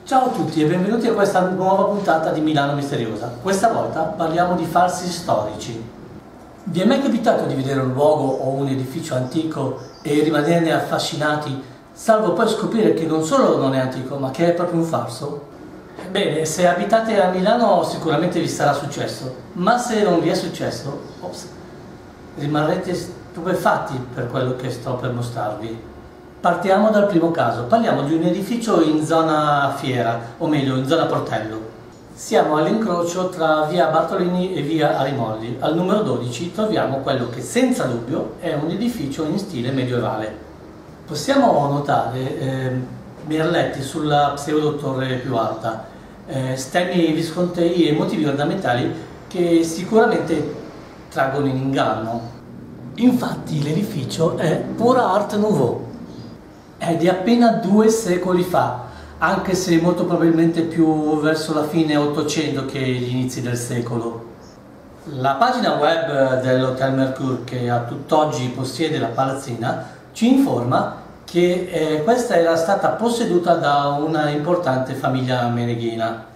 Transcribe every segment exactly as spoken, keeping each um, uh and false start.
Ciao a tutti e benvenuti a questa nuova puntata di Milano Misteriosa. Questa volta parliamo di falsi storici. Vi è mai capitato di vedere un luogo o un edificio antico e rimanerne affascinati, salvo poi scoprire che non solo non è antico, ma che è proprio un falso? Bene, se abitate a Milano sicuramente vi sarà successo, ma se non vi è successo, ops, rimarrete stupefatti per quello che sto per mostrarvi. Partiamo dal primo caso, parliamo di un edificio in zona Fiera, o meglio in zona Portello. Siamo all'incrocio tra via Bartolini e via Arimoldi. Al numero dodici troviamo quello che senza dubbio è un edificio in stile medievale. Possiamo notare eh, merletti sulla pseudo torre più alta, eh, stemmi viscontei e motivi ornamentali che sicuramente traggono in inganno. Infatti l'edificio è pura arte nouveau. È di appena due secoli fa, anche se molto probabilmente più verso la fine ottocento che gli inizi del secolo. La pagina web dell'Hotel Mercure, che a tutt'oggi possiede la palazzina, ci informa che eh, questa era stata posseduta da una importante famiglia meneghina.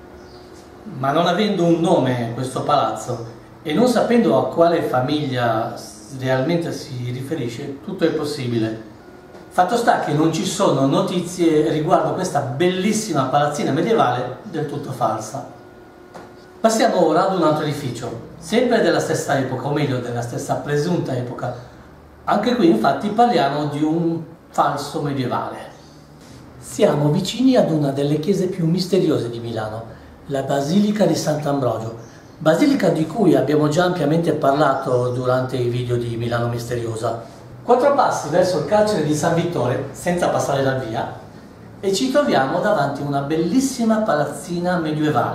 Ma non avendo un nome questo palazzo e non sapendo a quale famiglia realmente si riferisce, tutto è possibile. Fatto sta che non ci sono notizie riguardo questa bellissima palazzina medievale del tutto falsa. Passiamo ora ad un altro edificio, sempre della stessa epoca, o meglio della stessa presunta epoca. Anche qui infatti parliamo di un falso medievale. Siamo vicini ad una delle chiese più misteriose di Milano, la Basilica di Sant'Ambrogio, basilica di cui abbiamo già ampiamente parlato durante i video di Milano Misteriosa. Quattro passi verso il carcere di San Vittore, senza passare dal via, e ci troviamo davanti a una bellissima palazzina medievale.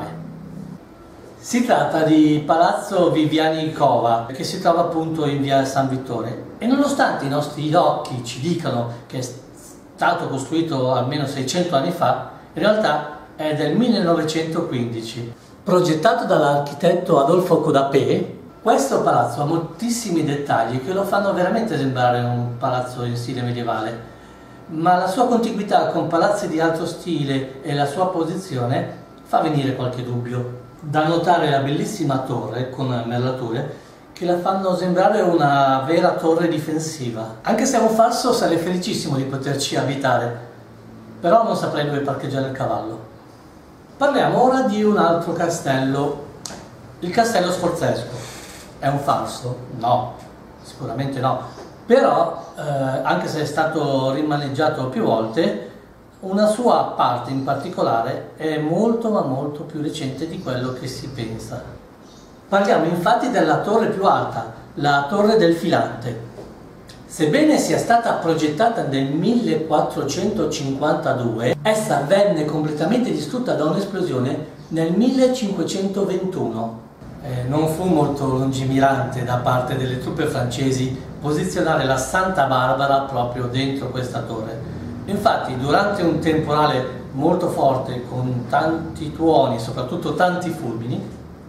Si tratta di Palazzo Viviani Cova, che si trova appunto in via San Vittore, e nonostante i nostri occhi ci dicano che è stato costruito almeno seicento anni fa, in realtà è del millenovecentoquindici. Progettato dall'architetto Adolfo Codapé, questo palazzo ha moltissimi dettagli che lo fanno veramente sembrare un palazzo in stile medievale, ma la sua contiguità con palazzi di altro stile e la sua posizione fa venire qualche dubbio. Da notare la bellissima torre con merlature che la fanno sembrare una vera torre difensiva. Anche se è un falso, sarei felicissimo di poterci abitare, però non saprei dove parcheggiare il cavallo. Parliamo ora di un altro castello, il Castello Sforzesco. È un falso? No, sicuramente no, però eh, anche se è stato rimaneggiato più volte, una sua parte in particolare è molto ma molto più recente di quello che si pensa. Parliamo infatti della torre più alta, la Torre del Filante. Sebbene sia stata progettata nel millequattrocentocinquantadue, essa venne completamente distrutta da un'esplosione nel millecinquecentoventuno. Eh, non fu molto lungimirante da parte delle truppe francesi posizionare la Santa Barbara proprio dentro questa torre. Infatti, durante un temporale molto forte con tanti tuoni, soprattutto tanti fulmini,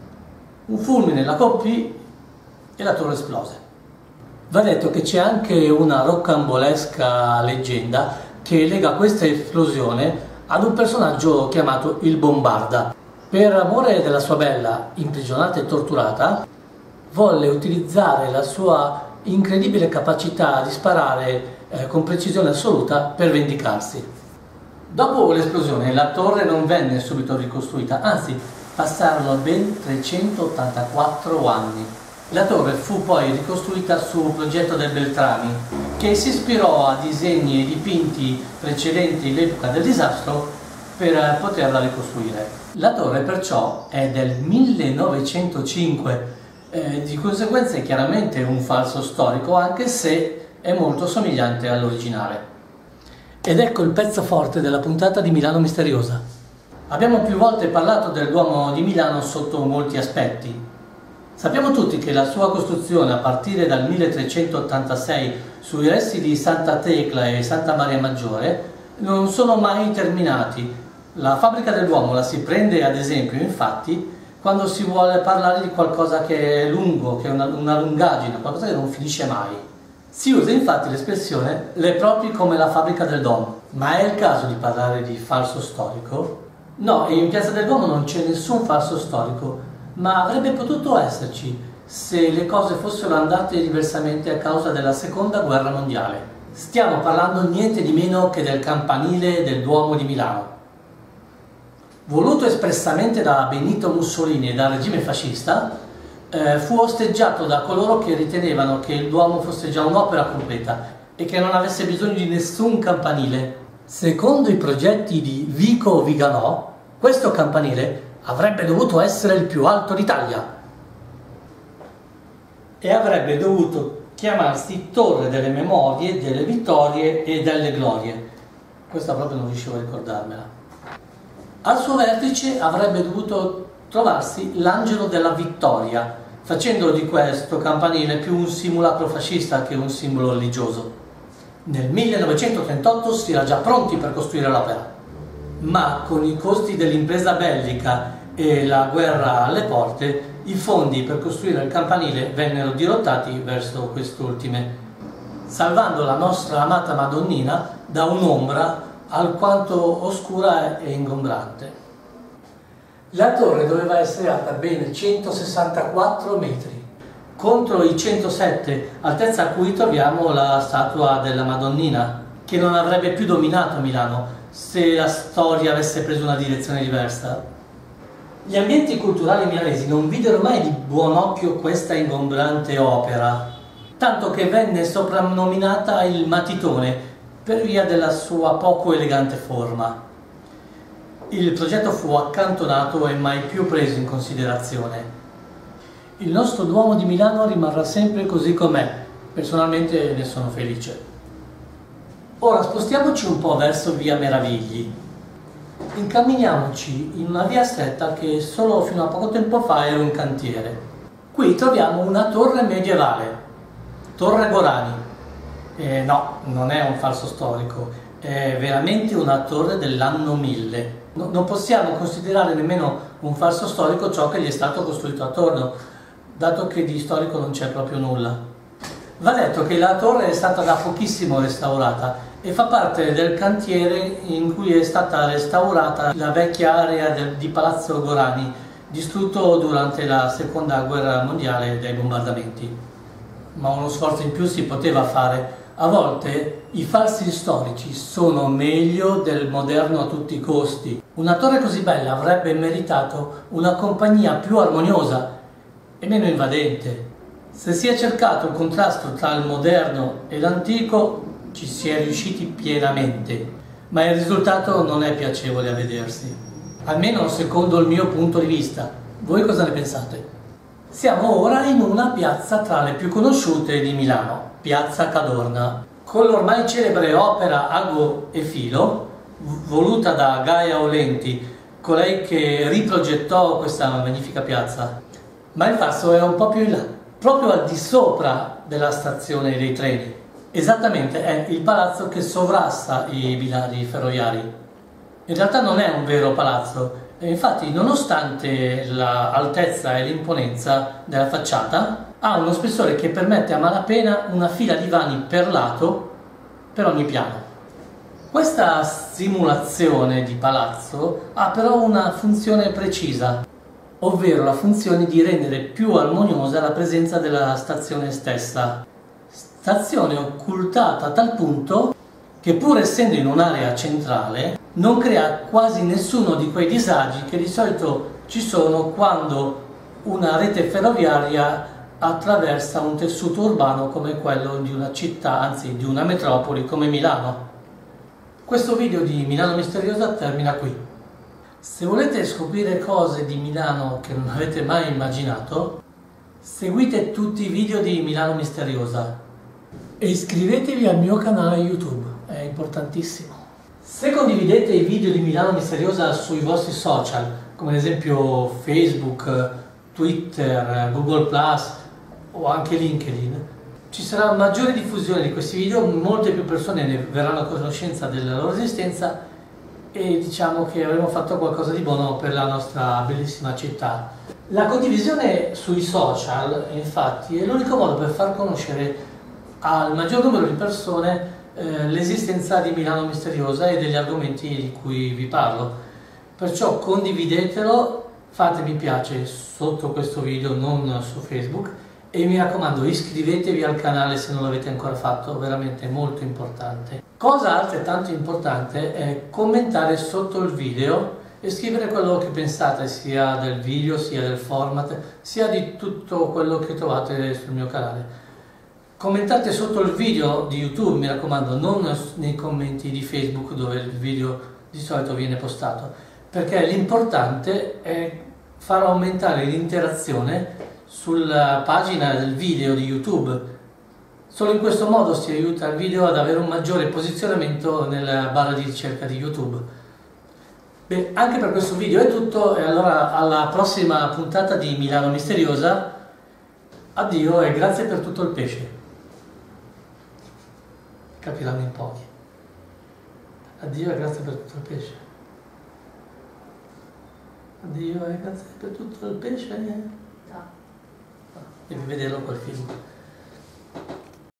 un fulmine la colpì e la torre esplose. Va detto che c'è anche una roccambolesca leggenda che lega questa esplosione ad un personaggio chiamato il Bombarda. Per amore della sua bella, imprigionata e torturata, volle utilizzare la sua incredibile capacità di sparare eh, con precisione assoluta per vendicarsi. Dopo l'esplosione la torre non venne subito ricostruita, anzi passarono ben trecentottantaquattro anni. La torre fu poi ricostruita su progetto del Beltrami, che si ispirò a disegni e dipinti precedenti l'epoca del disastro per poterla ricostruire. La torre perciò è del millenovecentocinque, eh, di conseguenza è chiaramente un falso storico, anche se è molto somigliante all'originale. Ed ecco il pezzo forte della puntata di Milano Misteriosa. Abbiamo più volte parlato del Duomo di Milano sotto molti aspetti. Sappiamo tutti che la sua costruzione a partire dal milletrecentottantasei sui resti di Santa Tecla e Santa Maria Maggiore non sono mai terminati. La fabbrica del Duomo la si prende ad esempio infatti quando si vuole parlare di qualcosa che è lungo, che è una, una lungaggine, qualcosa che non finisce mai. Si usa infatti l'espressione "le propri come la fabbrica del Duomo", ma è il caso di parlare di falso storico? No, in Piazza del Duomo non c'è nessun falso storico, ma avrebbe potuto esserci se le cose fossero andate diversamente a causa della Seconda Guerra Mondiale. Stiamo parlando niente di meno che del campanile del Duomo di Milano. Voluto espressamente da Benito Mussolini e dal regime fascista, eh, fu osteggiato da coloro che ritenevano che il Duomo fosse già un'opera completa e che non avesse bisogno di nessun campanile. Secondo i progetti di Vico Viganò, questo campanile avrebbe dovuto essere il più alto d'Italia e avrebbe dovuto chiamarsi Torre delle Memorie, delle Vittorie e delle Glorie. Questa proprio non riuscivo a ricordarmela. Al suo vertice avrebbe dovuto trovarsi l'Angelo della Vittoria, facendo di questo campanile più un simulacro fascista che un simbolo religioso. Nel millenovecentotrentotto si era già pronti per costruire l'opera, ma con i costi dell'impresa bellica e la guerra alle porte, i fondi per costruire il campanile vennero dirottati verso quest'ultime, salvando la nostra amata Madonnina da un'ombra alquanto oscura e ingombrante. La torre doveva essere alta ben centosessantaquattro metri, contro i centosette, altezza a cui troviamo la statua della Madonnina, che non avrebbe più dominato Milano se la storia avesse preso una direzione diversa. Gli ambienti culturali milanesi non videro mai di buon occhio questa ingombrante opera, tanto che venne soprannominata il Matitone per via della sua poco elegante forma. Il progetto fu accantonato e mai più preso in considerazione. Il nostro Duomo di Milano rimarrà sempre così com'è, personalmente ne sono felice. Ora spostiamoci un po' verso via Meravigli. Incamminiamoci in una via stretta che solo fino a poco tempo fa era un cantiere. Qui troviamo una torre medievale, Torre Gorani. Eh, no, non è un falso storico, è veramente una torre dell'anno mille. No, non possiamo considerare nemmeno un falso storico ciò che gli è stato costruito attorno, dato che di storico non c'è proprio nulla. Va detto che la torre è stata da pochissimo restaurata e fa parte del cantiere in cui è stata restaurata la vecchia area del, di Palazzo Gorani, distrutto durante la Seconda Guerra Mondiale dai bombardamenti. Ma uno sforzo in più si poteva fare. A volte i falsi storici sono meglio del moderno a tutti i costi. Una torre così bella avrebbe meritato una compagnia più armoniosa e meno invadente. Se si è cercato il contrasto tra il moderno e l'antico, ci si è riusciti pienamente, ma il risultato non è piacevole a vedersi, almeno secondo il mio punto di vista. Voi cosa ne pensate? Siamo ora in una piazza tra le più conosciute di Milano, Piazza Cadorna, con l'ormai celebre opera Ago e Filo, voluta da Gaia Aulenti, colei che riprogettò questa magnifica piazza. Ma il falso è un po' più in là, proprio al di sopra della stazione dei treni. Esattamente, è il palazzo che sovrasta i binari ferroviari. In realtà non è un vero palazzo, e infatti nonostante l'altezza e l'imponenza della facciata, ha uno spessore che permette a malapena una fila di vani per lato per ogni piano. Questa simulazione di palazzo ha però una funzione precisa, ovvero la funzione di rendere più armoniosa la presenza della stazione stessa. Stazione occultata a tal punto che, pur essendo in un'area centrale, non crea quasi nessuno di quei disagi che di solito ci sono quando una rete ferroviaria attraversa un tessuto urbano come quello di una città, anzi di una metropoli come Milano. Questo video di Milano Misteriosa termina qui. Se volete scoprire cose di Milano che non avete mai immaginato, seguite tutti i video di Milano Misteriosa e iscrivetevi al mio canale YouTube, è importantissimo. Se condividete i video di Milano Misteriosa sui vostri social, come ad esempio Facebook, Twitter, Google plus o anche LinkedIn, ci sarà maggiore diffusione di questi video, molte più persone ne verranno a conoscenza della loro esistenza e diciamo che avremo fatto qualcosa di buono per la nostra bellissima città. La condivisione sui social, infatti, è l'unico modo per far conoscere al maggior numero di persone eh, l'esistenza di Milano Misteriosa e degli argomenti di cui vi parlo. Perciò condividetelo, fate mi piace sotto questo video, non su Facebook, e mi raccomando iscrivetevi al canale se non l'avete ancora fatto, veramente molto importante. Cosa altrettanto importante è commentare sotto il video e scrivere quello che pensate sia del video, sia del format, sia di tutto quello che trovate sul mio canale. Commentate sotto il video di YouTube, mi raccomando, non nei commenti di Facebook dove il video di solito viene postato, perché l'importante è far aumentare l'interazione sulla pagina del video di YouTube. Solo in questo modo si aiuta il video ad avere un maggiore posizionamento nella barra di ricerca di YouTube. Beh, anche per questo video è tutto, e allora alla prossima puntata di Milano Misteriosa. Addio e grazie per tutto il pesce. Capiranno in pochi. Addio e grazie per tutto il pesce. Addio e grazie per tutto il pesce. No. Devi vederlo quel film.